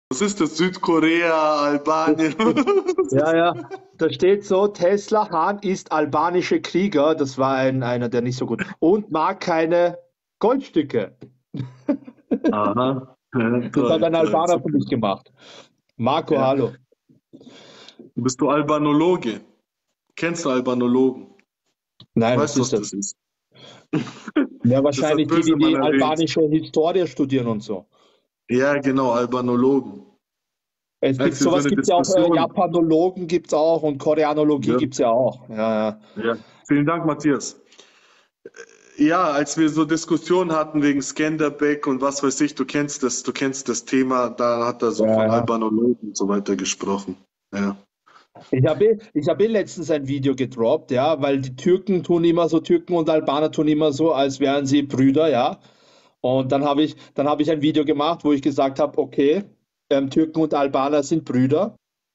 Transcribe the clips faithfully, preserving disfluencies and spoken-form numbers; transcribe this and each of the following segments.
Was ist das? Südkorea, Albanien? Ja, ja. Da steht so, Tesla Hahn ist albanische Krieger. Das war ein, einer, der nicht so gut. Und mag keine Goldstücke. Aha. Ja, Das hat toll, ein toll, Albaner für super. mich gemacht. Marco, Ja. hallo. Bist du Albanologe? Kennst du Albanologen? Nein, was Weißt du, was ist das? das ist? Ja, Das hat wahrscheinlich die, die Bösemann die erwähnt. albanische Historie studieren und so. Ja, genau, Albanologen. Es gibt Als wir so sowas, eine gibt es ja auch, äh, Diskussion. Japanologen gibt es auch und Koreanologie Ja, gibt es ja auch. Ja, ja. ja. Vielen Dank, Matthias. Ja, als wir so Diskussionen hatten wegen Skanderbeg und was weiß ich, du kennst das, du kennst das Thema, da hat er so Ja, von ja. Albanologen und so weiter gesprochen. Ja. Ich habe eh, ich hab eh letztens ein Video gedroppt, ja, weil die Türken tun immer so, Türken und Albaner tun immer so, als wären sie Brüder, ja. Und dann habe ich, dann habe ich ein Video gemacht, wo ich gesagt habe, okay, ähm, Türken und Albaner sind Brüder.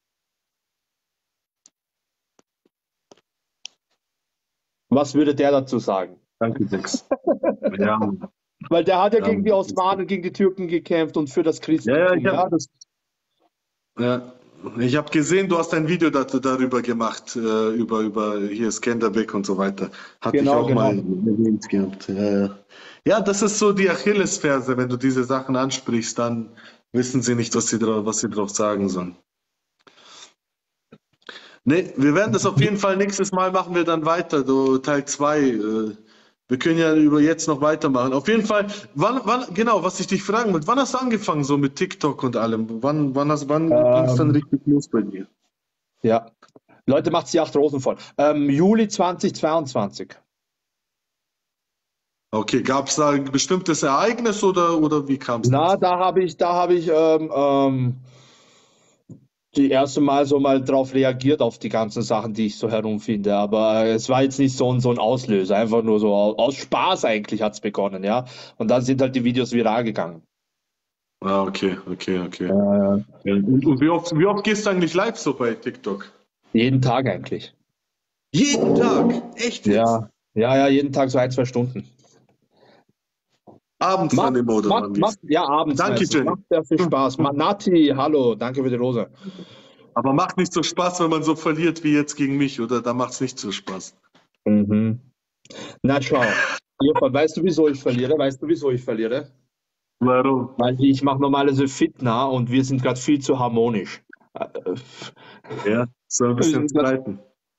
Was würde der dazu sagen? Danke, Dex. Ja, Weil der hat ja ja, gegen die Osmanen, gegen die Türken gekämpft und für das ja, ja, ich Christentum, ja. habe Das, ja, ich hab gesehen, du hast ein Video dazu, darüber gemacht, äh, über, über hier Skanderbeg und so weiter. Hatte ich genau, auch mal genau. erwähnt gehabt. Ja, ja. Ja, das ist so die Achillesferse, wenn du diese Sachen ansprichst, dann wissen sie nicht, was sie drauf, was sie drauf sagen sollen. Nee, wir werden das auf jeden Fall nächstes Mal machen wir dann weiter, so Teil zwei. Äh, wir können ja über jetzt noch weitermachen. Auf jeden Fall, wann, wann, genau, was ich dich fragen wollte, wann hast du angefangen so mit TikTok und allem? Wann, wann hast, wann ging es dann Ähm, richtig los bei dir? ja. Leute, macht die acht Rosen voll. Ähm, Juli zweitausendzweiundzwanzig. Okay, gab es da ein bestimmtes Ereignis oder, oder wie kam es Na, dazu? da habe ich, da habe ich ähm, ähm, die erste Mal so mal drauf reagiert auf die ganzen Sachen, die ich so herumfinde. Aber es war jetzt nicht so ein, so ein Auslöser, einfach nur so au- aus Spaß eigentlich hat es begonnen, ja. Und dann sind halt die Videos viral gegangen. Ah, okay, okay, okay. Äh, Ja, und, und wie oft, wie oft gehst du eigentlich live so bei TikTok? jeden Tag eigentlich. Jeden Tag? Echt jetzt? Ja, ja, ja, jeden Tag so ein, zwei Stunden. Abends dann Macht, immer oder macht, wann macht, gehst ja, du? abends Danke, meistens. Jenny. Macht sehr viel Hm, Spaß. Ma- hm. Nati, hallo, danke für die Rose. Aber macht nicht so Spaß, wenn man so verliert wie jetzt gegen mich, oder? Da macht es nicht so Spaß. Mhm. Na schau, Irfan, weißt du, wieso ich verliere? Weißt du, wieso ich verliere? Warum? Weil ich mache normalerweise Fitna und wir sind gerade viel zu harmonisch. Äh, Ja, so ein wir bisschen sind grad, streiten.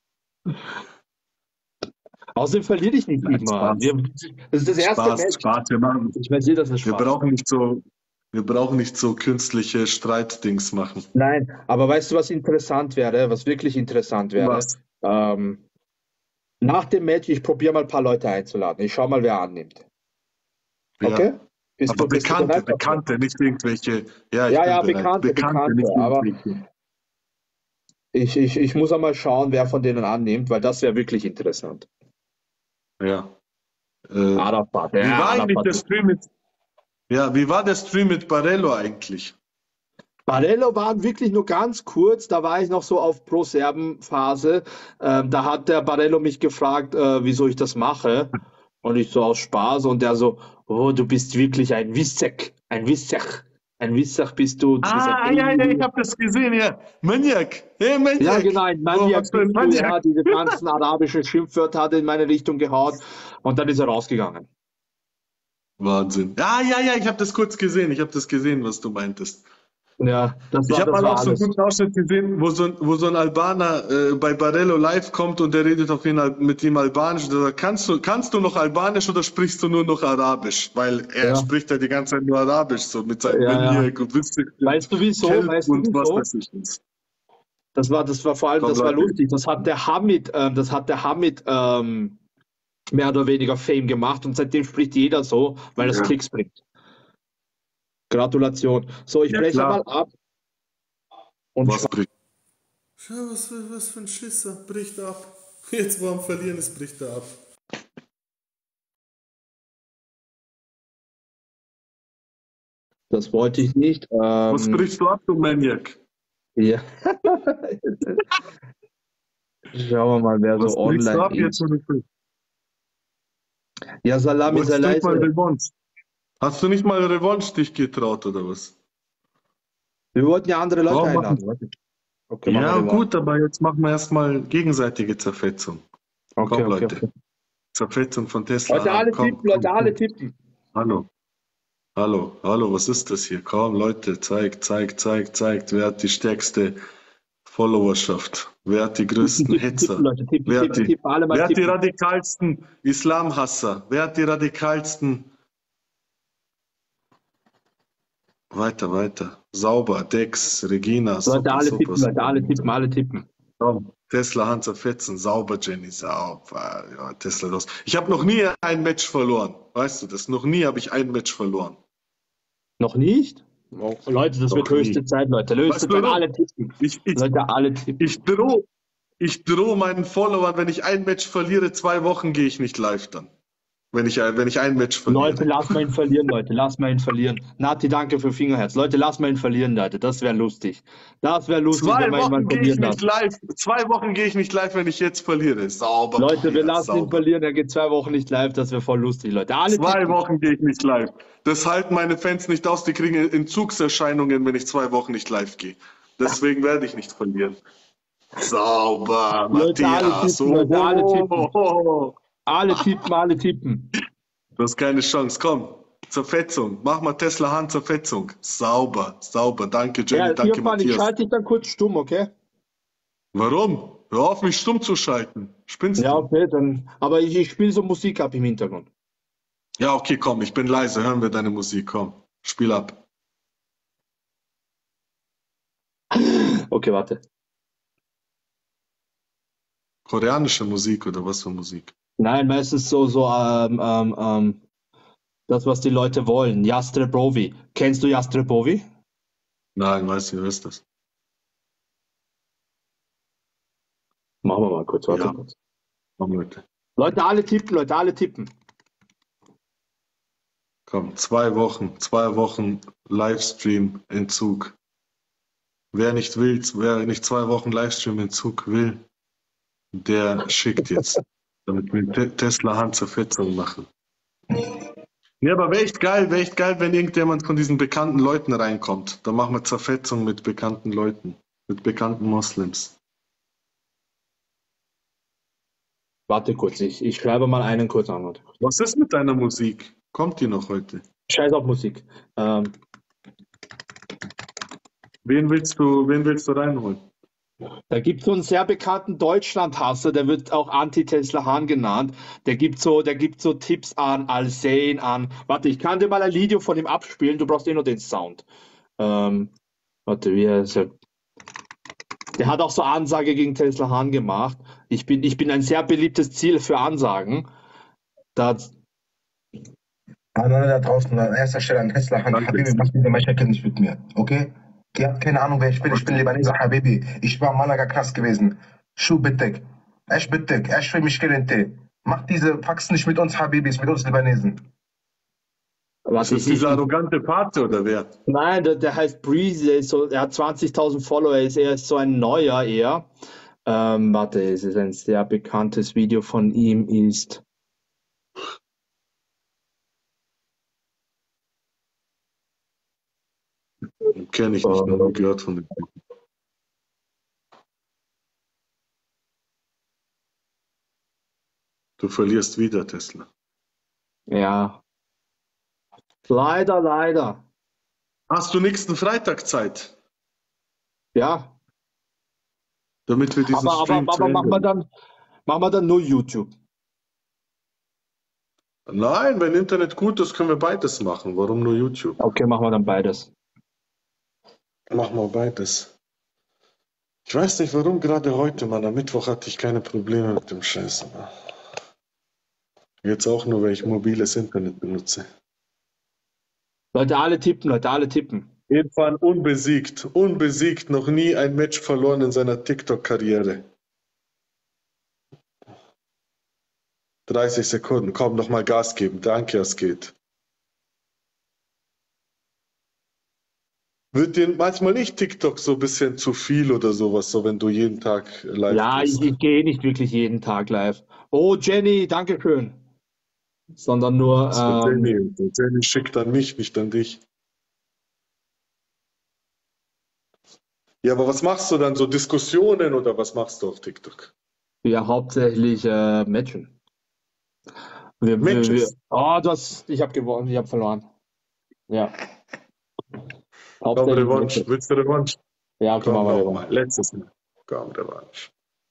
außerdem verliere ich nicht Nein, immer. Wir, Spaß. das ist das erste Spaß, Match. Spaß. Wir machen, Ich verliere das nicht wir Spaß. brauchen nicht so, wir brauchen nicht so künstliche Streitdings machen. Nein, aber weißt du, was interessant wäre, was wirklich interessant wäre? Was? Ähm, nach dem Match, ich probiere mal ein paar Leute einzuladen. Ich schaue mal, wer annimmt. Ja. Okay? Bist Aber du, bist du Bekannte, bereit dafür? Bekannte, nicht irgendwelche. Ja, ich Ja, bin ja, bereit. Bekannte, Bekannte, Bekannte. nicht Aber irgendwelche. ich, ich, ich muss einmal schauen, wer von denen annimmt, weil das wäre wirklich interessant. Ja. Äh, Arafat, wie ja, war eigentlich Arafat. der Stream mit, ja, wie war der Stream mit Barello eigentlich? Barello war wirklich nur ganz kurz, da war ich noch so auf Pro-Serben-Phase. Ähm, da hat der Barello mich gefragt, äh, wieso ich das mache. Und ich so aus Spaß und der so, oh, du bist wirklich ein Wissek, ein Wissek, ein Wissek bist du, du bist ein Ah, ja, ja, ich Alien. habe das gesehen, ja. Maniak. Hey, Ja, Maniak. genau, ein Oh, was Maniak für ein bist du, Maniak. ja, diese ganzen arabischen Schimpfwörter hat er in meine Richtung gehauen und dann ist er rausgegangen. Wahnsinn. Ah, ja, ja, ich habe das kurz gesehen. Ich habe das gesehen, was du meintest. Ja, das Ich war, habe das mal auch war so einen alles. guten Ausschnitt gesehen, wo so ein, wo so ein Albaner äh, bei Barello live kommt und der redet auf ihn Al- mit ihm Albanisch. Und der sagt, kannst du, kannst du noch Albanisch oder sprichst du nur noch Arabisch? Weil er Ja, spricht ja die ganze Zeit nur Arabisch, so mit seinem ja, ja. Maniak und Witzig und Weißt du wieso? Kelb Weißt du und was wieso? weiß ich was. Das war, das war vor allem, Komm, das war Leute. lustig. Das hat der Hamid, ähm, das hat der Hamid ähm, mehr oder weniger Fame gemacht und seitdem spricht jeder so, weil das Ja, Klicks bringt. Gratulation. So, ich ja breche klar. mal ab und Was schau. bricht? Schau, was für, was für ein Schisser. Bricht ab. Jetzt wo am Verlieren ist, bricht er ab. Das wollte ich nicht. Was Ähm, brichst du ab, du Maniak? ja. Schauen wir mal, wer Was so brichst du online ab jetzt, ist. wo du bist? Ja, Salami sei Wolltest du nicht mal leise. Revanche? Hast du nicht mal Revanche dich getraut, oder was? Wir wollten ja andere Leute Oh, machen. einladen. Warte. Okay, machen wir Ja, den mal. gut, aber jetzt machen wir erstmal gegenseitige Zerfetzung. Okay, Komm, okay, Leute. okay. Zerfetzung von Tesla. Leute, Ah, alle komm, tippen, Leute, komm, alle komm. tippen. Hallo. Hallo, hallo, was ist das hier? Komm, Leute, zeigt, zeigt, zeigt, zeigt. Wer hat die stärkste Followerschaft? Wer hat die Tippen, größten tippen, tippen, Hitzer? Leute, tippen, Wer hat tippen, die, tippen, alle mal wer hat die tippen. radikalsten Islamhasser? Wer hat die radikalsten? Weiter, weiter. Sauber, Dex, Regina, Leute, super, alle super, tippen, Leute, alle super. tippen, alle tippen. Komm, Tesla, Hansa Fetzen, sauber, Jenny, sauber. Ja, Tesla los. Ich habe noch nie ein Match verloren. Weißt du das? Noch nie habe ich ein Match verloren. Noch nicht? Oh, Leute, das Noch wird höchste nie. Zeit, Leute. Höchste Weißt du Zeit, warum? alle tippen. Ich, ich, Leute, alle tippen. ich drohe ich droh meinen Followern, wenn ich ein Match verliere, zwei Wochen gehe ich nicht live dann. Wenn ich, ein- wenn ich ein Match Leute, verliere. lass mal ihn verlieren, Leute. Lass mal ihn verlieren. Nati, danke für Fingerherz. Leute, lass mal ihn verlieren, Leute. Das wäre lustig. Das wäre lustig, Zwei wenn wir ihn mal Wochen gehe ich verlieren nicht lassen. live. Zwei Wochen gehe ich nicht live, wenn ich jetzt verliere. Sauber, Leute, wir Bruder, lassen ihn sauber. verlieren. Er geht zwei Wochen nicht live. Das wäre voll lustig, Leute. Alle Zwei tippen. Wochen gehe ich nicht live. Das halten meine Fans nicht aus. Die kriegen Entzugserscheinungen, wenn ich zwei Wochen nicht live gehe. Deswegen werde ich nicht verlieren. Sauber, Leute, alle Matthias. tippen, Leute, alle tippen. Oh, Alle tippen, alle tippen. du hast keine Chance. Komm, Zerfetzung. Mach mal Tesla Hand Zerfetzung. Sauber, sauber. Danke, Jenny. Ja, Danke, Irfan, ich Matthias. schalte dich dann kurz stumm, okay? Warum? Hör auf, mich stumm zu schalten. Spinnst Ja, du? okay, dann. Aber ich, ich spiele so Musik ab im Hintergrund. Ja, okay, komm. Ich bin leise. Hören wir deine Musik. Komm, spiel ab. Okay, warte. Koreanische Musik oder was für Musik? Nein, meistens so, so, ähm, ähm, ähm, das, was die Leute wollen. Jastrebovi. Kennst du Jastrebovi? Nein, weißt du, wer ist das? Machen wir mal kurz, warte Ja, kurz. komm, Leute. Leute, alle tippen, Leute, alle tippen. Komm, zwei Wochen, zwei Wochen Livestream-Entzug. Wer nicht will, wer nicht zwei Wochen Livestream-Entzug will, der schickt jetzt, damit wir Te Tesla Hand Zerfetzung machen. Ja, aber wäre echt geil, wäre echt geil, wenn irgendjemand von diesen bekannten Leuten reinkommt. Dann machen wir Zerfetzung mit bekannten Leuten, mit bekannten Moslems. Warte kurz, ich, ich schreibe mal einen kurz an. Warte. Was ist mit deiner Musik? Kommt die noch heute? Scheiß auf Musik. Ähm, Wen willst du, wen willst du reinholen? Da gibt es so einen sehr bekannten Deutschlandhasser, der wird auch Anti-Tesla Hahn genannt. Der gibt so, der gibt so Tipps an Al-Sein, an. Warte, ich kann dir mal ein Video von ihm abspielen, du brauchst eh nur den Sound. Ähm, warte, wie heißt er? Der hat auch so Ansage gegen Tesla Hahn gemacht. Ich bin, ich bin ein sehr beliebtes Ziel für Ansagen. Da, An alle da draußen, an erster Stelle an Tesla, an Danke. Habibi, mach diese Maschine nicht mit mir, okay? Ihr habt keine Ahnung, wer ich bin. Ich bin Libaneser, Habibi. Ich war im Malaga Knast gewesen. Schuh bittek. Esch bittek. Esch für mich gelente. Mach diese Faxen nicht mit uns Habibis, mit uns Libanesen. Ist warte, das ich, dieser ich, arrogante Pate oder wer? nein, der, der heißt Breezy, der ist so, er hat zwanzigtausend Follower, er ist, er ist so ein neuer eher. Ähm, warte, es ist ein sehr bekanntes Video von ihm, ist. Kenne ich nicht, nur gehört von dem. Du verlierst wieder, Tesla. Ja. Leider, leider. Hast du nächsten Freitag Zeit, Ja. damit wir diesen Aber, aber, Stream zu aber machen wir Ende? dann, machen wir dann nur YouTube. Nein, wenn Internet gut ist, können wir beides machen. Warum nur YouTube? Okay, machen wir dann beides. Machen wir beides. Ich weiß nicht, warum gerade heute, Mann. Am Mittwoch hatte ich keine Probleme mit dem Scheiß. Aber jetzt auch nur, weil ich mobiles Internet benutze. Leute, alle tippen, Leute, alle tippen. Irfan unbesiegt. Unbesiegt. Noch nie ein Match verloren in seiner TikTok-Karriere. dreißig Sekunden. Komm, noch mal Gas geben. Danke, es geht. Wird dir manchmal nicht TikTok so ein bisschen zu viel oder sowas, so wenn du jeden Tag live Ja, ich, bist? ich gehe nicht wirklich jeden Tag live. Oh, Jenny, danke schön. Sondern nur, Das wird ähm, Jenny. Und Jenny schickt an mich, nicht an dich. Ja, aber was machst du dann? So Diskussionen oder was machst du auf TikTok? Ja, hauptsächlich äh, Matchen. Wir, wir, wir, Matches. oh, das, ich habe gewonnen, ich habe verloren. Ja, Komm, hauptsächlich Revanche. Matches. Willst du Revanche? Ja, okay, Komm machen wir nochmal. Revanche. Letztes Mal. Komm, Revanche.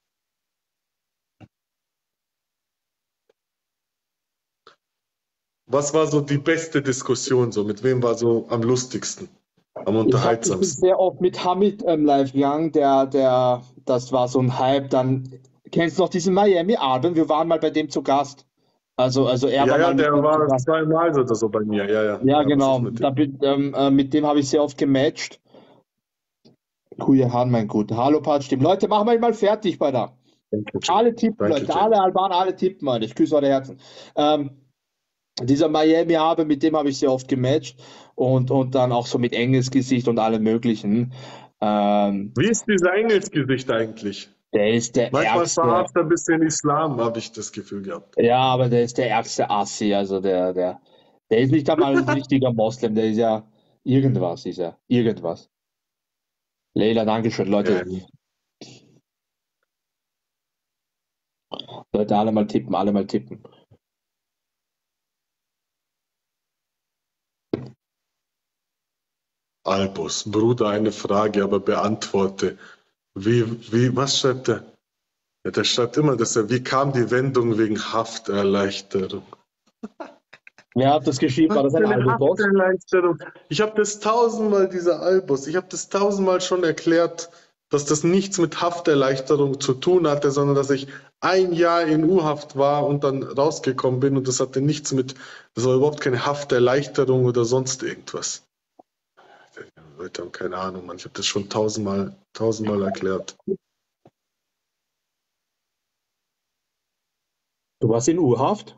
Was war so die beste Diskussion? So, mit wem war so am lustigsten, am Ich, hab, ich bin unterhaltsamsten? sehr oft mit Hamid ähm, live gegangen, der, der, das war so ein Hype. Dann kennst du noch diesen Miami-Abend? Wir waren mal bei dem zu Gast. Also, also er Ja, war ja, mal mit der dem zu war Gast. zweimal oder so bei mir. Ja, ja. Ja, Ja, was ist genau. mit Da, dem? bin- ähm, äh, mit dem habe ich sehr oft gematcht. Kuye Han, mein Guter. Hallo, Patsch. Leute, machen wir ihn mal fertig bei da. Danke, Jenny. Alle tippen, Danke, Leute. Jenny. Alle Albaner, alle tippen, Mann. Ich küsse eure Herzen. Ähm, dieser Miami-Habe, mit dem habe ich sehr oft gematcht. Und, und dann auch so mit Engelsgesicht und allem Möglichen. Ähm, Wie ist dieser Engelsgesicht eigentlich? der ist der Manchmal ärgste. verhaftet ein bisschen Islam, habe ich das Gefühl gehabt. Ja, aber der ist der ärgste Assi. Also der, der, der ist nicht einmal ein richtiger Moslem. Der ist ja irgendwas, ist er. Irgendwas. Leila, Dankeschön, Leute. Ja, Leute, alle mal tippen, alle mal tippen. Albus, Bruder, eine Frage, aber beantworte. Wie, wie, was schreibt er? Ja, der schreibt immer, dass er, wie kam die Wendung wegen Hafterleichterung? Wer hat das geschrieben? War Was das für ein eine Albus-Boss? Hafterleichterung? Ich habe das tausendmal, dieser Albus, ich habe das tausendmal schon erklärt, dass das nichts mit Hafterleichterung zu tun hatte, sondern dass ich ein Jahr in U-Haft war und dann rausgekommen bin und das hatte nichts mit, das war überhaupt keine Hafterleichterung oder sonst irgendwas. Die Leute haben keine Ahnung, man. Ich habe das schon tausendmal, tausendmal erklärt. Du warst in U-Haft?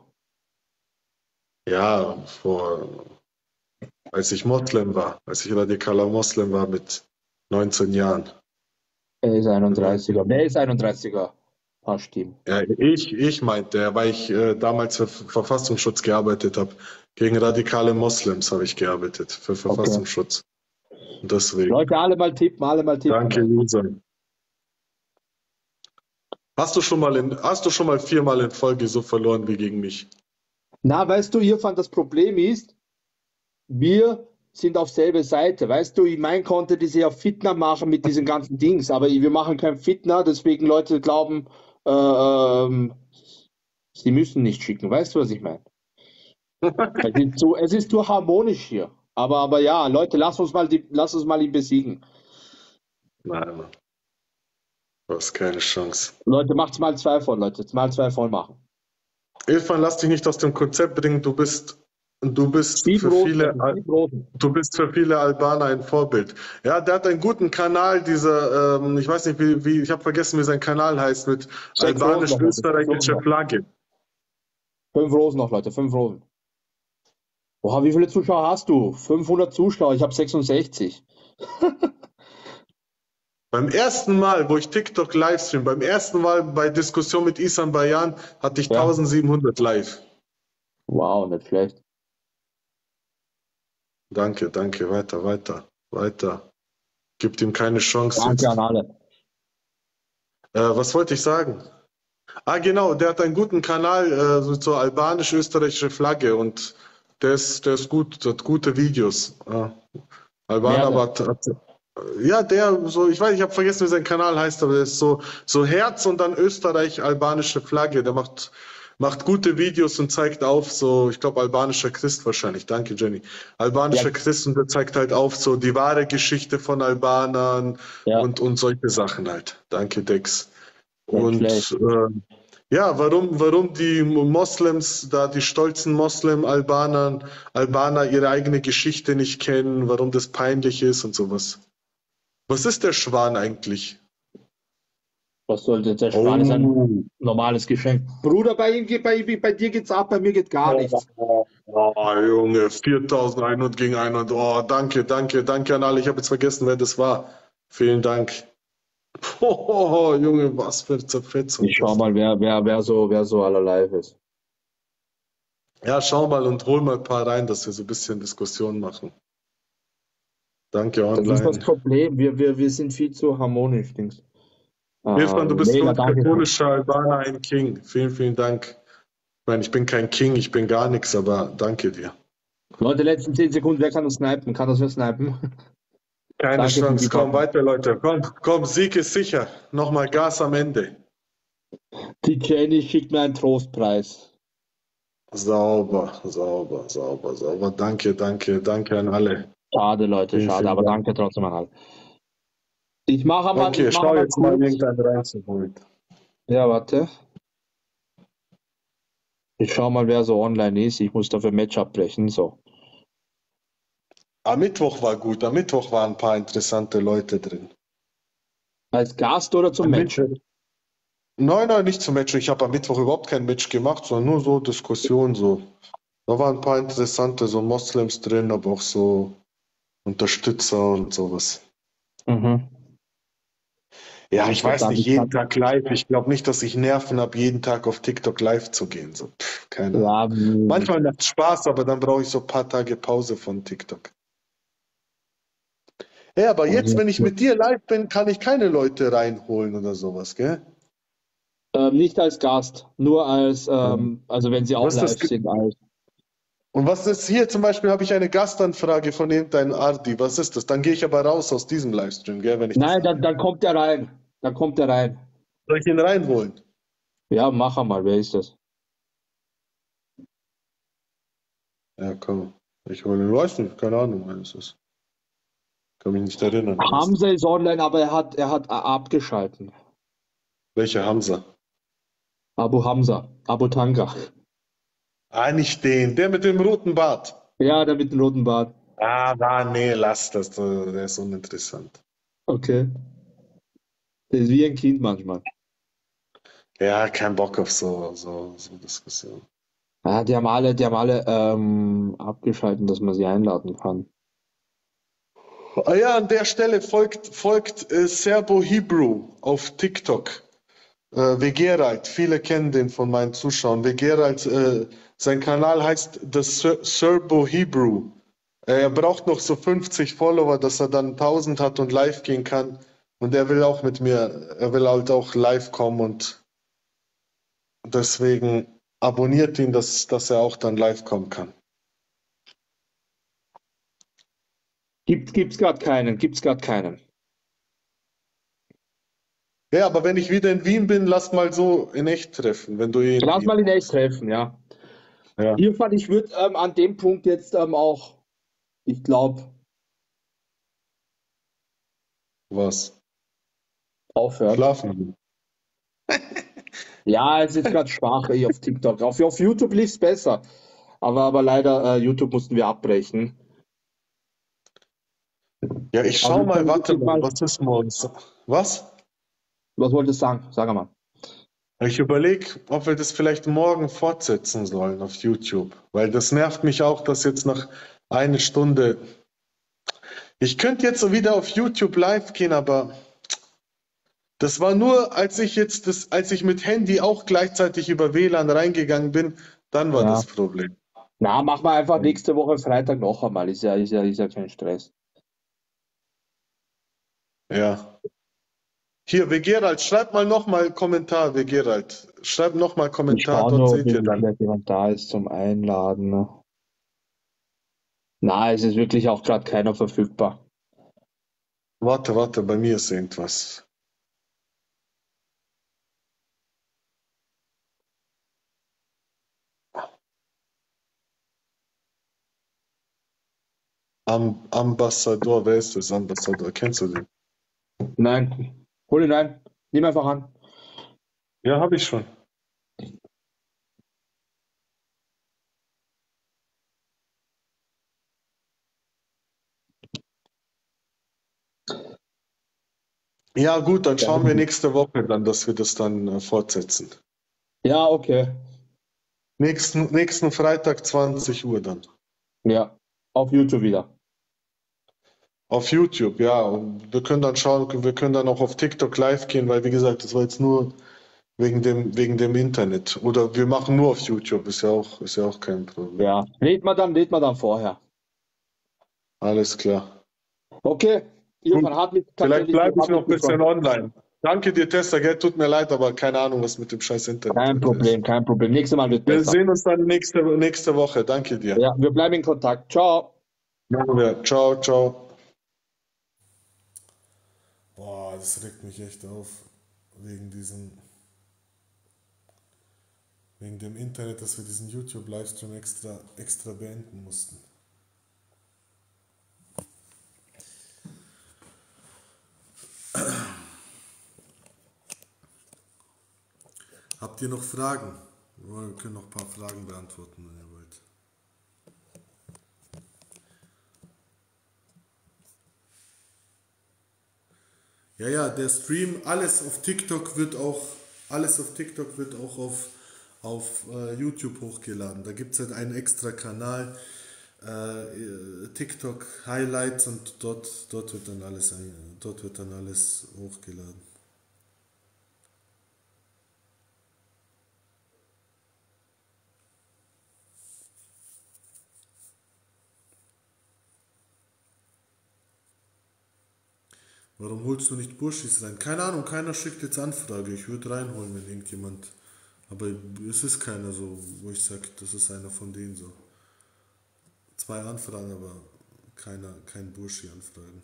Ja, vor, als ich Moslem war, als ich radikaler Moslem war mit neunzehn Jahren. Er ist einunddreißiger. Wer ist einunddreißiger? Paschteam. Ja, ich, ich meinte, weil ich äh, damals für Verfassungsschutz gearbeitet habe. Gegen radikale Moslems habe ich gearbeitet, für Verfassungsschutz. Und deswegen. Leute, alle mal tippen, alle mal tippen. Danke, Lisa. Hast du schon mal in, hast du schon mal viermal in Folge so verloren wie gegen mich? Na, weißt du, Irfan, das Problem ist, wir sind auf selbe Seite. Weißt du, ich mein Content ist ja Fitner machen mit diesen ganzen Dings, aber wir machen kein Fitner, deswegen Leute glauben, äh, ähm, sie müssen nicht schicken. Weißt du, was ich meine? Es ist zu, es ist zu harmonisch hier. Aber, aber ja, Leute, lass uns mal die, lass uns mal ihn besiegen. Nein, Mann. Du hast keine Chance. Leute, macht's mal zwei voll, Leute. Mal zwei voll machen. Irfan, lass dich nicht aus dem Konzept bringen. Du bist, du bist Steve für Rosen, viele, Steve Rosen. du bist für viele Albaner ein Vorbild. Ja, der hat einen guten Kanal, dieser, ähm, ich weiß nicht, wie, wie ich habe vergessen, wie sein Kanal heißt, mit Sechs Rosen noch, Leute. Sechs albanisch-österreichischer Rosen Flagge. Fünf Rosen noch, Leute. Fünf Rosen. Boah, wie viele Zuschauer hast du? fünfhundert Zuschauer. Ich habe sechsundsechzig. Beim ersten Mal, wo ich TikTok livestream, beim ersten Mal bei Diskussion mit Isan Bayan, hatte ich Ja. eintausendsiebenhundert live. Wow, nicht schlecht. Danke, danke, weiter, weiter, weiter. Gibt ihm keine Chance Danke jetzt. an alle. Äh, was wollte ich sagen? Ah, genau, der hat einen guten Kanal, äh, so zur albanisch-österreichische Flagge und der ist, der ist gut, der hat gute Videos. Ja. Albaner, Wer aber hat, hat, ja, der, so, ich weiß, ich habe vergessen, wie sein Kanal heißt, aber der ist so, so Herz und dann Österreich-albanische Flagge. Der macht, macht gute Videos und zeigt auf, so, ich glaube, albanischer Christ wahrscheinlich. Danke, Jenny. Albanischer Ja. Christ und der zeigt halt auf, so die wahre Geschichte von Albanern Ja. und, und solche Sachen halt. Danke, Dex. Nicht Und schlecht. äh, ja, warum, warum die Moslems, da die stolzen Moslem-Albaner, Albaner ihre eigene Geschichte nicht kennen, warum das peinlich ist und sowas. Was ist der Schwan eigentlich? Was sollte der Schwan ist ein Oh, normales Geschenk. Bruder, bei ihm geht, bei, bei dir geht's ab, bei mir geht gar nichts. oh, Junge, viertausendeinhundert gegen hundert. Oh, danke, danke, danke an alle. Ich habe jetzt vergessen, wer das war. Vielen Dank. Oh, Junge, was für Zerfetzung. Ich schau mal, wer, wer, wer so, wer so aller live ist. Ja, schau mal und hol mal ein paar rein, dass wir so ein bisschen Diskussion machen. Danke Das ist das online. Problem. Wir, wir, wir sind viel zu harmonisch, Dings. Irfan, du Ähm, bist für mega, uns danke. katholischer Albaner ein King. Vielen, vielen Dank. Ich meine, ich bin kein King, ich bin gar nichts, aber danke dir. Leute, letzten zehn Sekunden, wer kann das snipen? Kann das wer snipen? Keine Danke für Chance, die komm Worte. weiter, Leute. Komm, komm, Sieg ist sicher. Nochmal Gas am Ende. Die Jenny schickt mir einen Trostpreis. Sauber, sauber, sauber, sauber. Danke, danke, danke an alle. Schade, Leute, Vielen, schade, vielen aber Dank. danke trotzdem an alle. Ich mache mal, ich Okay, mache schau mal jetzt mal kurz. irgendeinen reinzuholen. Ja, warte. Ich schau mal, wer so online ist. Ich muss dafür Match abbrechen. So. Am Mittwoch war gut, am Mittwoch waren ein paar interessante Leute drin. Als Gast oder zum Am Match? Mittwoch- Nein, nein, nicht zum Match. Ich habe am Mittwoch überhaupt kein Match gemacht, sondern nur so Diskussion so. Da waren ein paar interessante, so Moslems drin, aber auch so Unterstützer und sowas. Mhm. Ja, ich weiß Dann nicht, ist jeden das- Tag live. Ich glaube nicht, dass ich Nerven habe, jeden Tag auf TikTok live zu gehen. So, pff, keine Ahnung. Ja, m- Manchmal macht es Spaß, aber dann brauche ich so ein paar Tage Pause von TikTok. Ja, aber jetzt, Also, wenn ich mit dir live bin, kann ich keine Leute reinholen oder sowas, gell? ähm, nicht als Gast, nur als, ähm, also wenn sie auch Was ist das live ge- sind. Als, Und was ist hier zum Beispiel, habe ich eine Gastanfrage von irgendeinem Ardi. Was ist das? Dann gehe ich aber raus aus diesem Livestream, gell, wenn ich nein, das dann, dann kommt er rein. Dann kommt er rein. Soll ich ihn reinholen? Ja, mach mal. Wer ist das? Ja, komm. Ich hole ihn, weiß nicht, keine Ahnung, wer es ist. Kann mich nicht erinnern. Hamza ist online, aber er hat, er hat a- abgeschalten. Welcher Hamza? Abu Hamza, Abu Tanga. Ah, nicht den, der mit dem roten Bart. Ja, der mit dem roten Bart. Ah, na, nee, lass das, der ist uninteressant. Okay. Der ist wie ein Kind manchmal. Ja, kein Bock auf so, so, so Diskussionen. Ja, die haben alle, die haben alle ähm, abgeschalten, dass man sie einladen kann. Ah ja, an der Stelle folgt, folgt äh, Serbo Hebrew auf TikTok. Äh, Vegeralt, viele kennen den von meinen Zuschauern. Vegeralt, äh, sein Kanal heißt The Ser Serbo Hebrew. Äh, er braucht noch so fünfzig Follower, dass er dann tausend hat und live gehen kann. Und er will auch mit mir, er will halt auch live kommen und deswegen abonniert ihn, dass, dass er auch dann live kommen kann. Gibt, gibt's gerade keinen, gibt's gerade keinen. Ja, aber wenn ich wieder in Wien bin, lass mal so in echt treffen, wenn du eh in Lass Wien mal in echt bist. treffen, ja. Ja. Irfan, ich würde ähm, an dem Punkt jetzt ähm, auch, ich glaube, Was? aufhören. Schlafen. Ja, es ist gerade schwach eh auf TikTok. Auf, auf YouTube lief es besser. Aber, aber leider, äh, YouTube mussten wir abbrechen. Ja, ich Aber schau wir mal, können warte wirklich mal, mal- was ist morgen? Was? Was wolltest du sagen? Sag mal. Ich überlege, ob wir das vielleicht morgen fortsetzen sollen auf YouTube, weil das nervt mich auch, dass jetzt nach einer Stunde. Ich könnte jetzt so wieder auf YouTube live gehen, aber das war nur, als ich jetzt das, als ich mit Handy auch gleichzeitig über W L A N reingegangen bin, dann war Ja. das Problem. Na, machen wir einfach nächste Woche Freitag noch einmal. Ist ja, ist ja, ist ja kein Stress. Ja. Hier, Gerald, schreib mal nochmal Kommentar, Gerald. Schreib nochmal Ich Kommentar, schaue dort nur, ob seht ihr dann. vielleicht jemand da ist zum Einladen. Ne? Na, es ist wirklich auch gerade keiner verfügbar. Warte, warte, bei mir ist irgendwas. Am Ambassador, wer ist das? Ambassador, kennst du den? Nein, hol ihn rein. Nimm einfach an. Ja, habe ich schon. Ja, gut, dann schauen wir nächste Woche dann, dass wir das dann äh, fortsetzen. Ja, okay. Nächsten, nächsten Freitag zwanzig Uhr dann. Ja, auf YouTube wieder. Auf YouTube, ja. Und wir können dann schauen, wir können dann auch auf TikTok live gehen, weil wie gesagt, das war jetzt nur wegen dem, wegen dem Internet. Oder wir machen nur auf YouTube, ist ja auch, ist ja auch kein Problem. Ja, lädt man dann, lädt man dann vorher. Alles klar. Okay, Irfan hat mich Vielleicht tatsächlich bleibe ich noch ein hat mich bisschen gefreut. online. Danke dir, Tessa, gell? Tut mir leid, aber keine Ahnung, was mit dem scheiß Internet Kein heute ist. Problem, kein Problem. Nächstes Mal wird Wir besser. sehen uns dann nächste, nächste Woche. Danke dir. Ja, wir bleiben in Kontakt. Ciao. Machen wir. Ciao, ciao. Boah, das regt mich echt auf. Wegen diesem. Wegen dem Internet, dass wir diesen YouTube-Livestream extra, extra beenden mussten. Habt ihr noch Fragen? Wir können noch ein paar Fragen beantworten, wenn ihr wollt. Ja, ja, der Stream, alles auf TikTok wird auch, alles auf TikTok wird auch auf, auf äh, YouTube hochgeladen. Da gibt es halt einen extra Kanal, äh, TikTok Highlights, und dort, dort wird dann alles, ein- dort wird dann alles hochgeladen. Warum holst du nicht Burschis rein? Keine Ahnung, keiner schickt jetzt Anfrage. Ich würde reinholen, wenn irgendjemand. Aber es ist keiner so, wo ich sage, das ist einer von denen so. Zwei Anfragen, aber keiner, kein Burschi anfragen.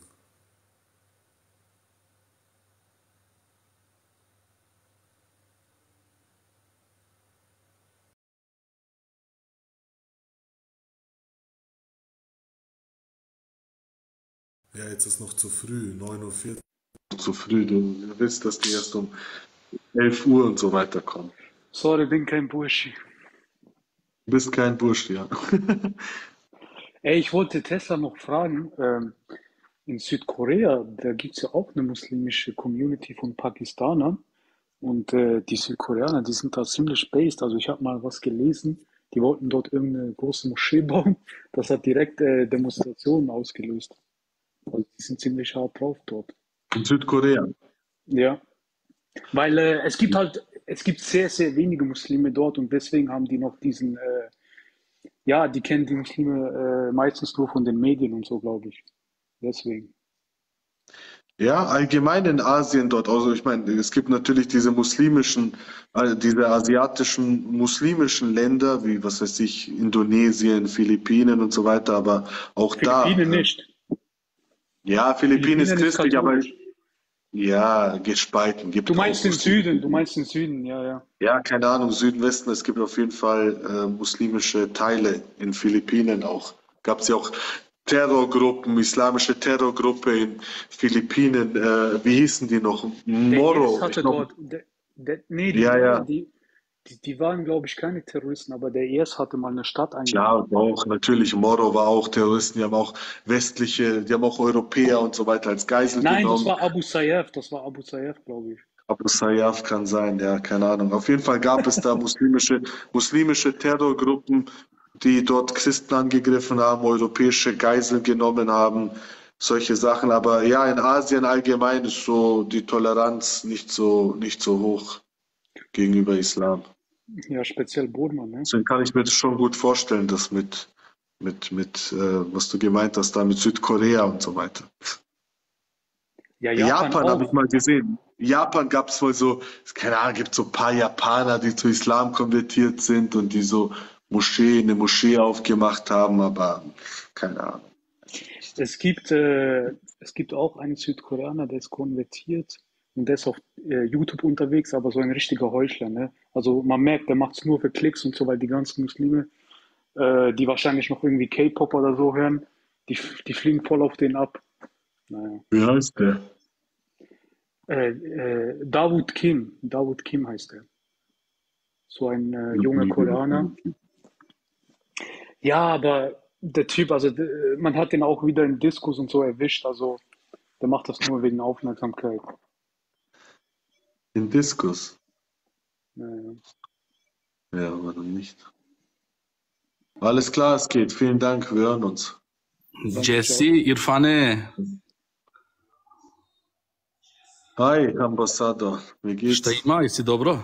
Ja, jetzt ist noch zu früh, neun Uhr vierzig. Zu früh, du willst, dass die erst um elf Uhr und so weiter kommen. Sorry, bin kein Burschi. Du bist kein Bursch, ja. Ey, ich wollte Tesla noch fragen, ähm, in Südkorea, da gibt es ja auch eine muslimische Community von Pakistanern. Und äh, die Südkoreaner, die sind da ziemlich based. Also ich habe mal was gelesen, die wollten dort irgendeine große Moschee bauen. Das hat direkt äh, Demonstrationen ausgelöst. Also die sind ziemlich hart drauf dort. In Südkorea. Ja, weil äh, es gibt halt, es gibt sehr, sehr wenige Muslime dort und deswegen haben die noch diesen, äh, ja, die kennen die Muslime äh, meistens nur von den Medien und so, glaube ich. Deswegen. Ja, allgemein in Asien dort. Also ich meine, es gibt natürlich diese muslimischen, äh, diese asiatischen muslimischen Länder, wie was weiß ich, Indonesien, Philippinen und so weiter, aber auch da. Philippinen äh, nicht. Ja, Philippinen ist Philippinen ist christlich, aber katholisch. ja, gespalten. Gibt Du auch meinst den Muslime. Süden, du meinst den Süden, ja, ja. Ja, keine Ahnung, Süden, Westen, es gibt auf jeden Fall äh, muslimische Teile in Philippinen auch. Gab es ja auch Terrorgruppen, islamische Terrorgruppe in Philippinen, äh, wie hießen die noch? Der Moro. Erst hatte Ich glaub, dort, der, der, nee, die ja, waren, ja. die, die, die waren, glaube ich, keine Terroristen, aber der Erst hatte mal eine Stadt Ja, eingenommen. auch natürlich. Moro war auch Terroristen, die haben auch westliche, die haben auch Europäer und so weiter als Geisel Nein, das genommen. war Abu Sayyaf, das war Abu Sayyaf, glaube ich. Abu Sayyaf kann sein, ja, keine Ahnung. Auf jeden Fall gab es da muslimische, muslimische Terrorgruppen, die dort Christen angegriffen haben, europäische Geiseln genommen haben, solche Sachen. Aber ja, in Asien allgemein ist so die Toleranz nicht so, nicht so hoch gegenüber Islam. Ja, speziell Burma, ne? Deswegen kann ich mir das schon gut vorstellen, dass mit, mit, mit, äh, was du gemeint hast, da mit Südkorea und so weiter. Ja, Japan Japan habe ich auch. mal gesehen. Japan gab es mal so, keine Ahnung, gibt so ein paar Japaner, die zu Islam konvertiert sind und die so Moschee, eine Moschee aufgemacht haben, aber keine Ahnung. Es gibt, äh, es gibt auch einen Südkoreaner, der ist konvertiert und der ist auf äh, YouTube unterwegs, aber so ein richtiger Heuchler, ne? Also man merkt, der macht es nur für Klicks und so, weil die ganzen Muslime, äh, die wahrscheinlich noch irgendwie K-Pop oder so hören, die, die fliegen voll auf den ab. Naja. Wie heißt der? Äh, äh, Dawood Kim, Dawood Kim heißt er. So ein äh, junger Koreaner. Ja, aber der Typ, also d- man hat den auch wieder im Diskus und so erwischt, also der macht das nur wegen Aufmerksamkeit. In Diskus. Naja. Ja, warum nicht? Alles klar, es geht. Vielen Dank, wir hören uns. Jesse, İrfan'ı. Hi, Ambassador. Wie geht's? Šta ima, jesi dobro?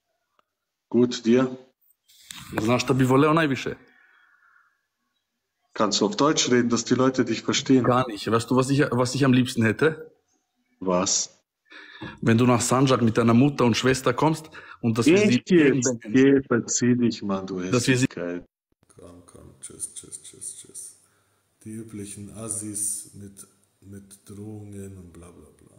Gut, dir? Znaš šta bi voleo najviše? Kannst du auf Deutsch reden, dass die Leute dich verstehen? Gar nicht. Weißt du, was ich, was ich am liebsten hätte? Was? Wenn du nach Sanjak mit deiner Mutter und Schwester kommst und dass wir sie Ich jetzt? irgendwann- Geh, verzieh dich, Mann, du Dass wir sie- Hässlichkeit. Komm, komm, tschüss, tschüss, tschüss, tschüss. Die üblichen Assis mit, mit Drohungen und bla bla bla.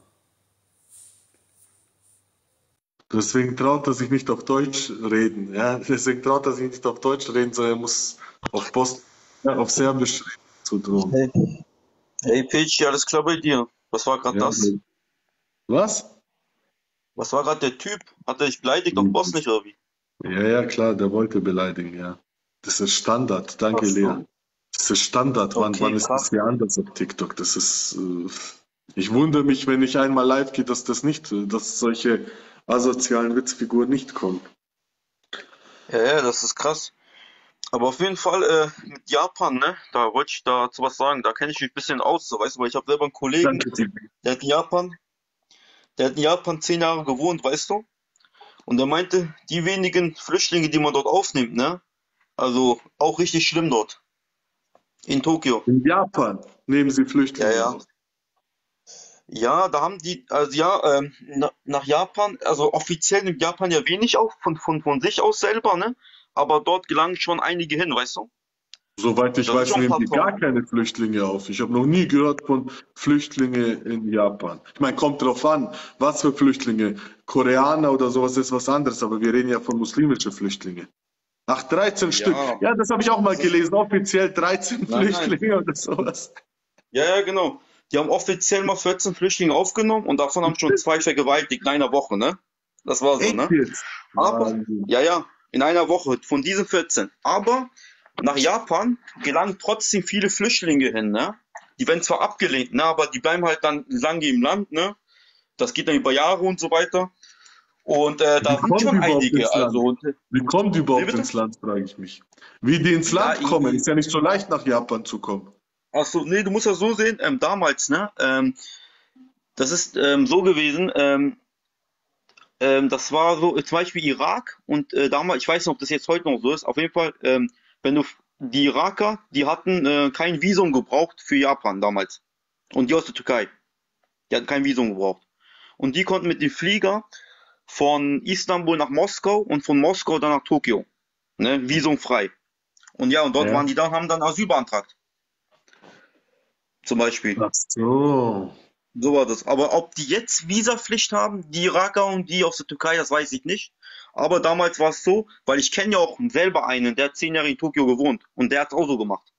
Deswegen traut er sich nicht auf Deutsch reden. Ja? Deswegen traut er sich nicht auf Deutsch reden, sondern er muss auf Post, ja, auf Serbisch reden zu drohen. Hey, hey Peachy, alles klar bei dir? Was war gerade Ja, das? Was? Was war gerade der Typ? Hat er dich beleidigt auf Bosnien oder wie? Ja, ja, klar, der wollte beleidigen, ja. Das ist Standard. Danke, Ach so. Lea. Das ist Standard. Wann, Okay, wann ist krass. das hier anders auf TikTok? Das ist. Äh, ich wundere mich, wenn ich einmal live gehe, dass das nicht, äh, dass solche asozialen Witzfiguren nicht kommen. Ja, ja, das ist krass. Aber auf jeden Fall äh, mit Japan, ne? Da wollte ich dazu was sagen. Da kenne ich mich ein bisschen aus, so, weißt du, weil ich habe selber einen Kollegen, Danke dir. der hat in Japan, der hat in Japan zehn Jahre gewohnt, weißt du? Und er meinte, die wenigen Flüchtlinge, die man dort aufnimmt, ne? Also auch richtig schlimm dort. In Tokio. In Japan nehmen sie Flüchtlinge Ja, ja. auf. Ja, da haben die, also ja, ähm, na, nach Japan, also offiziell nimmt Japan ja wenig auf, von, von, von sich aus selber, ne? Aber dort gelangen schon einige hin, weißt du? Soweit ich Das ist weiß, schon nehmen die Plattform. gar keine Flüchtlinge auf. Ich habe noch nie gehört von Flüchtlingen in Japan. Ich meine, kommt drauf an, was für Flüchtlinge. Koreaner oder sowas ist was anderes, aber wir reden ja von muslimischen Flüchtlingen. Ach, dreizehn Stück. Ja, das habe ich auch mal gelesen. Offiziell dreizehn Nein, nein. Flüchtlinge oder sowas. Ja, ja, genau. Die haben offiziell mal vierzehn Flüchtlinge aufgenommen und davon haben schon zwei vergewaltigt in einer Woche, ne? Das war so, Echt ne? jetzt? Aber, Wahnsinn. ja, ja, in einer Woche von diesen vierzehn. Aber nach Japan gelangen trotzdem viele Flüchtlinge hin, ne? Die werden zwar abgelehnt, ne? Aber die bleiben halt dann lange im Land, ne? Das geht dann über Jahre und so weiter. Und äh, da Wie sind kommen schon die überhaupt einige, ins Land? also und, Wie kommen die überhaupt Wie bitte? ins Land, frage ich mich. Wie die ins Ja, Land kommen, irgendwie- ist ja nicht so leicht, nach Japan zu kommen. ach so, nee, du musst das so sehen, ähm, damals, ne? Ähm, das ist ähm, so gewesen, ähm, ähm, das war so, zum Beispiel Irak und äh, damals, ich weiß nicht, ob das jetzt heute noch so ist, auf jeden Fall, ähm, wenn du, die Iraker, die hatten äh, kein Visum gebraucht für Japan damals. Und die aus der Türkei, die hatten kein Visum gebraucht. Und die konnten mit dem Flieger von Istanbul nach Moskau und von Moskau dann nach Tokio, ne? Visumfrei. Und ja, und dort Ja. waren die dann, haben dann Asyl beantragt. Zum Beispiel. Ach so. So war das. Aber ob die jetzt Visapflicht haben, die Iraker und die aus der Türkei, das weiß ich nicht. Aber damals war es so, weil ich kenne ja auch selber einen, der hat zehn Jahre in Tokio gewohnt und der hat es auch so gemacht.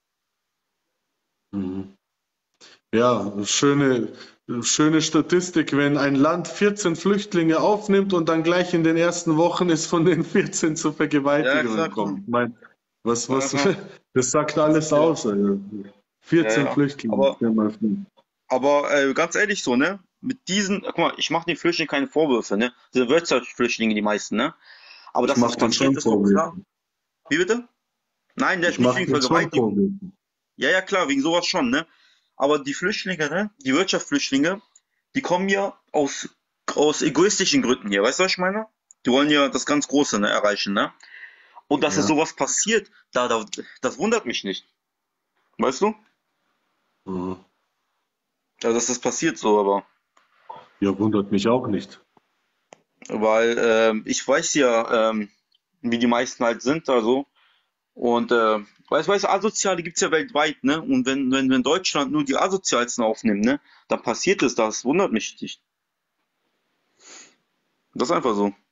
Mhm. Ja, schöne, schöne Statistik, wenn ein Land vierzehn Flüchtlinge aufnimmt und dann gleich in den ersten Wochen ist von den vierzehn zur Ja, Vergewaltigung klar, kommt. klar. Ich meine, was, was, Aha. das sagt alles aus. Alter. vierzehn Ja, ja. Flüchtlinge. Aber- stell mal vor. Aber äh, ganz ehrlich so, ne? Mit diesen, guck mal, ich mache den Flüchtlingen keine Vorwürfe, ne? Das sind Wirtschaftsflüchtlinge, die meisten, ne? Aber Ich das mach ist denen schon passiert, ist doch klar. Vorwürfe. Wie bitte? Nein, der Ich ist nicht mache wegen denen schon Vergewaltigung. Vorwürfe. Ja, ja, klar, wegen sowas schon, ne? Aber die Flüchtlinge, ne? Die Wirtschaftsflüchtlinge, die kommen ja aus, aus egoistischen Gründen hier, weißt du, was ich meine? Die wollen ja das ganz Große, ne, erreichen, ne? Und dass Ja. da sowas passiert, da, da, das wundert mich nicht. Weißt du? Mhm. Ja, dass das passiert so, aber. Ja, wundert mich auch nicht. Weil ähm, ich weiß ja, ähm, wie die meisten halt sind, also. Und äh, weißt weißt du, Asoziale gibt's ja weltweit, ne? Und wenn, wenn, wenn Deutschland nur die Asozialsten aufnimmt, ne, dann passiert es, das wundert mich nicht. Das ist einfach so.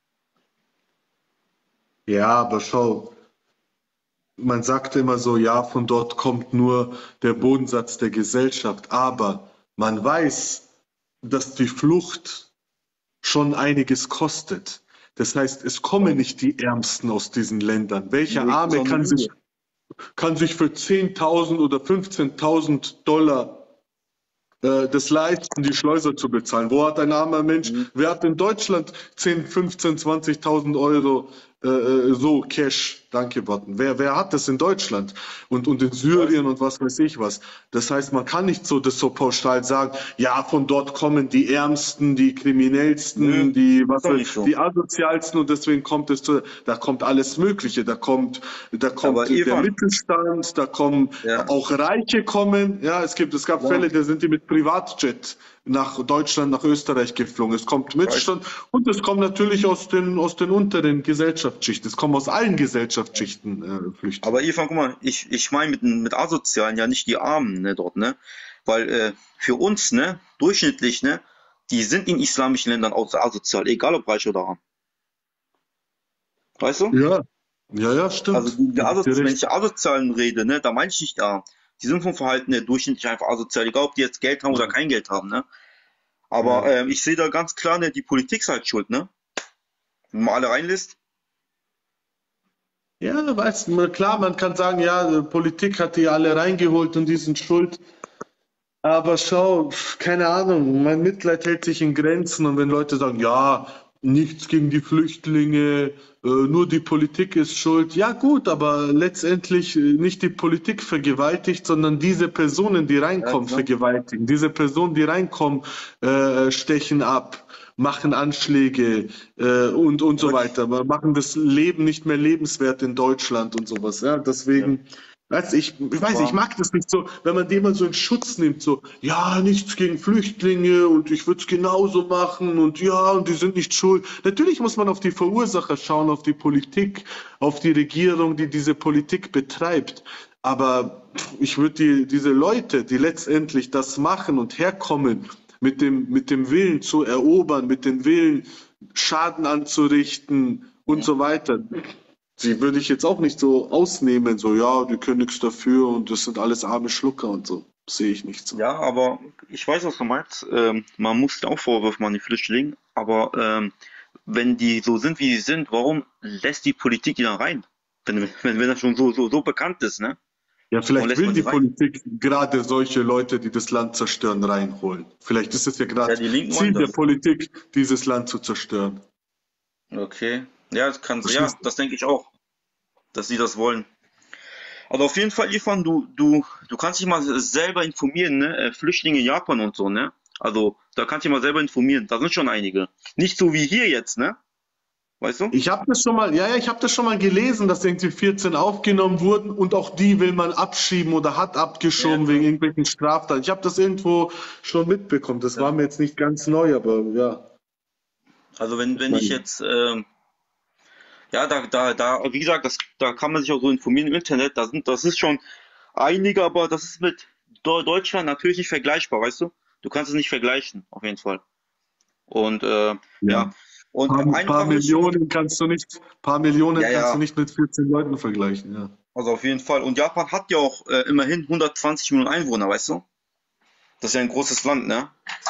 Ja, aber schau, man sagt immer so, ja, von dort kommt nur der Bodensatz der Gesellschaft, aber man weiß, dass die Flucht schon einiges kostet. Das heißt, es kommen nicht die Ärmsten aus diesen Ländern. Welcher Nee, Arme sondern kann wir. sich, kann sich für zehntausend oder fünfzehntausend Dollar äh, das leisten, die Schleuser zu bezahlen? Wo hat ein armer Mensch, Mhm. wer hat in Deutschland zehn, fünfzehn, zwanzigtausend Euro äh, äh, so Cash Danke-Button. Wer, wer hat das in Deutschland und, und in Syrien und was weiß ich was? Das heißt, man kann nicht so das so pauschal sagen, ja, von dort kommen die Ärmsten, die Kriminellsten, Nö, die, was ist doch weiß, nicht so. die asozialsten und deswegen kommt es zu, da kommt alles Mögliche. Da kommt, da kommt Aber der Ivan, Mittelstand, da kommen ja, auch Reiche kommen. Ja, es gibt, es gab ja, Fälle, da sind die mit Privatjet nach Deutschland, nach Österreich geflogen. Es kommt ich weiß. Mittelstand und es kommt natürlich aus den, aus den unteren Gesellschaftsschichten. Es kommen aus allen Gesellschaftsschichten äh, Aber Flüchtlinge. Ivan, guck mal, ich, ich meine mit, mit Asozialen ja nicht die Armen, ne, dort, ne? Weil äh, für uns, ne, durchschnittlich, ne, die sind in islamischen Ländern auch asozial, egal ob reich oder arm. Weißt du? Ja, ja, ja, Also stimmt. die, die Da hast du Asozi wenn recht. ich Asozialen rede, ne, da meine ich nicht arm. Die sind vom Verhalten her durchschnittlich einfach asozial, egal ob die jetzt Geld haben oder kein Geld haben, ne? Aber Ja. ähm, ich sehe da ganz klar, ne, die Politik ist halt schuld, ne? Wenn man alle reinlässt. Ja, weißt du, klar, man kann sagen, ja, die Politik hat die alle reingeholt und die sind schuld. Aber schau, pf, keine Ahnung, mein Mitleid hält sich in Grenzen und wenn Leute sagen, ja, nichts gegen die Flüchtlinge, äh, nur die Politik ist schuld. Ja gut, aber letztendlich äh, nicht die Politik vergewaltigt, sondern diese Personen, die Ja, reinkommen, genau. vergewaltigen. Diese Personen, die reinkommen, äh, stechen ab, machen Anschläge äh, und, und so Aber weiter, aber machen das Leben nicht mehr lebenswert in Deutschland und sowas. Ja, ja, deswegen. Weißt du, ich, ich weiß, ich aber mag das nicht so, wenn man den mal so in Schutz nimmt, so, ja, nichts gegen Flüchtlinge und ich würde es genauso machen und ja, und die sind nicht schuld. Natürlich muss man auf die Verursacher schauen, auf die Politik, auf die Regierung, die diese Politik betreibt. Aber ich würde die, diese Leute, die letztendlich das machen und herkommen, mit dem, mit dem Willen zu erobern, mit dem Willen, Schaden anzurichten und ja. so weiter. Sie würde ich jetzt auch nicht so ausnehmen, so, ja, die können nichts dafür und das sind alles arme Schlucker und so. Sehe ich nicht so. Ja, aber ich weiß, was du meinst. Ähm, man muss auch Vorwürfe machen, die Flüchtlinge. Aber ähm, wenn die so sind, wie sie sind, warum lässt die Politik die dann rein? Wenn, wenn, wenn das schon so, so, so bekannt ist, ne? Ja, Warum vielleicht lässt will man die die rein? Politik gerade solche Leute, die das Land zerstören, reinholen. Vielleicht ist es ja Ja, gerade die Linken Ziel wollen der das. Politik, dieses Land zu zerstören. Okay. Ja, das kann, ja, Verstehst du? das denke ich auch, dass sie das wollen. Aber auf jeden Fall, Ivan, du, du, du kannst dich mal selber informieren, ne? Äh, Flüchtlinge in Japan und so, ne? Also, da kannst du dich mal selber informieren. Da sind schon einige. Nicht so wie hier jetzt, ne? Weißt du? Ich habe das schon mal, ja, ja, ich habe das schon mal gelesen, dass irgendwie vierzehn aufgenommen wurden und auch die will man abschieben oder hat Ja, abgeschoben wegen genau. irgendwelchen Straftaten. Ich habe das irgendwo schon mitbekommen. Das war Ja. mir jetzt nicht ganz neu, aber ja, Also wenn, ich wenn ich meine, jetzt, ähm, ja, da, da, da, wie gesagt, das, da kann man sich auch so informieren im Internet. Da sind, das ist schon einige, aber das ist mit Deu- Deutschland natürlich nicht vergleichbar, weißt du? Du kannst es nicht vergleichen, auf jeden Fall. Und äh, ja. ja, und Paar, eine paar Sache will ich noch, Millionen kannst du nicht, paar Millionen ja, kannst du ja, nicht mit vierzehn Leuten vergleichen, ja. also auf jeden Fall. Und Japan hat ja auch äh, immerhin hundertzwanzig Millionen Einwohner, weißt du? Das ist ja ein großes Land, ne?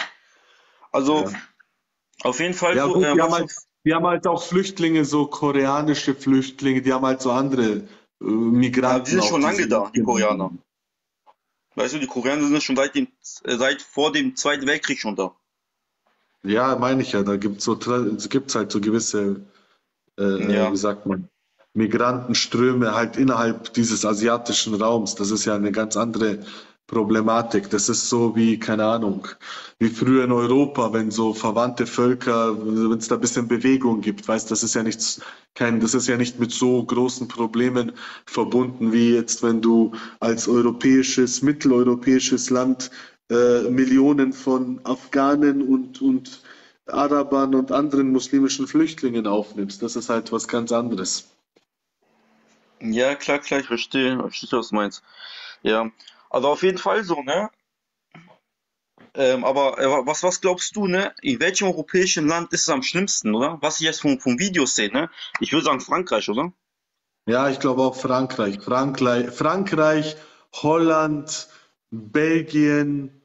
Also Ja, auf jeden Fall ja so, gut, äh, die haben was halt, noch, die haben halt auch Flüchtlinge, so koreanische Flüchtlinge, die haben halt so andere äh, ja, die Migranten sind auch, schon die lange sie da, die mitgenommen Koreaner. haben. Weißt du, die Koreaner sind schon seit dem, äh, seit vor dem Zweiten Weltkrieg schon da. Ja, meine ich ja, da gibt's so, tra- es gibt's halt so gewisse, äh, äh, wie Ja, sagt man, Migrantenströme halt innerhalb dieses asiatischen Raums. Das ist ja eine ganz andere Problematik. Das ist so wie, keine Ahnung, wie früher in Europa, wenn so verwandte Völker, wenn es da ein bisschen Bewegung gibt, weißt, das ist ja nichts, kein, das ist ja nicht mit so großen Problemen verbunden wie jetzt, wenn du als europäisches, mitteleuropäisches Land äh, Millionen von Afghanen und, und Arabern und anderen muslimischen Flüchtlingen aufnimmst. Das ist halt was ganz anderes. ja, klar, klar, ich verstehe, ich verstehe, was du meinst. Ja, also auf jeden Fall so, ne? Ähm, aber äh, was, was glaubst du, ne? In welchem europäischen Land ist es am schlimmsten, oder? Was ich jetzt von, von Videos sehe, ne? Ich würde sagen Frankreich, oder? Ja, ich glaube auch Frankreich. Frankreich, Frankreich, Holland, Belgien,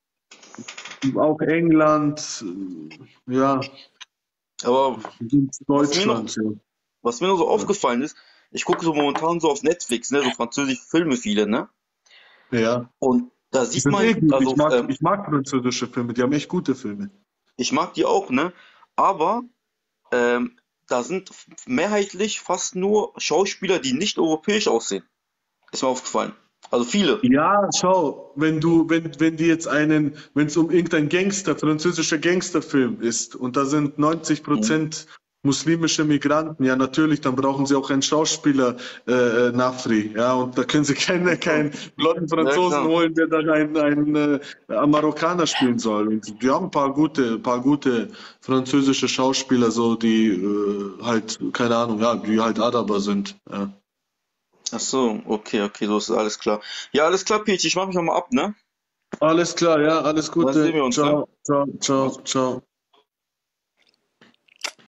auch England, äh, ja, Aber was mir noch, Deutschland. Ja. was mir noch so Ja. aufgefallen ist, ich gucke so momentan so auf Netflix, ne? So französische Filme viele, ne? Ja. Und da Die sieht sind eh man, gut. Ich also mag, ähm, ich mag französische Filme, die haben echt gute Filme. ich mag die auch, ne? Aber ähm, da sind mehrheitlich fast nur Schauspieler, die nicht europäisch aussehen. Ist mir aufgefallen. Also viele. Ja, schau, wenn du, wenn, wenn die jetzt einen, wenn es um irgendein Gangster, französischer Gangsterfilm ist und da sind neunzig Mhm. Prozent muslimische Migranten, ja natürlich, dann brauchen sie auch einen Schauspieler, äh, äh, Nafri, ja, und da können sie keinen, keinen blonden Ja, Franzosen klar. holen, der dann einen, einen äh, Marokkaner spielen soll. Und die haben ein paar gute, paar gute französische Schauspieler, so die äh, halt, keine Ahnung, ja, die halt Araber sind. Ja. Ach so, okay, okay, so ist alles klar. Ja, alles klar, Peach, ich mach mich nochmal ab, ne? Alles klar, ja, alles Dann sehen Gute. wir uns, ne? Ciao, ciao, ciao, ciao.